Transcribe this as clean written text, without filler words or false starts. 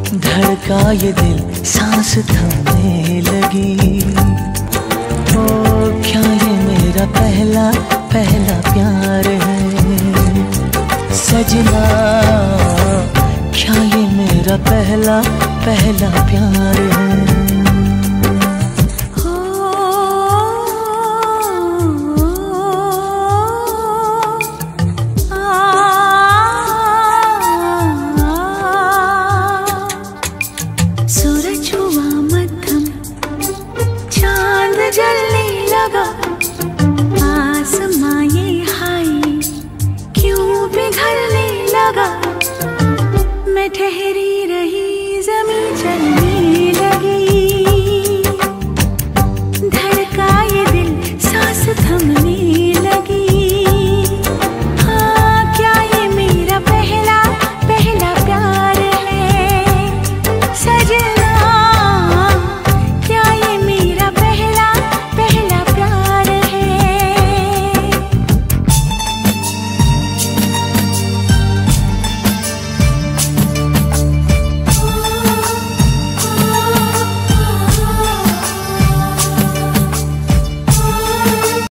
धड़का ये दिल सांस थमने लगी। ओ क्या ये मेरा पहला पहला प्यार है सजना, क्या ये मेरा पहला पहला प्यार है। जलने लगा आसमां ये हाय क्यों पिघलने लगा। मैं ठहरी रही ज़मीं चलने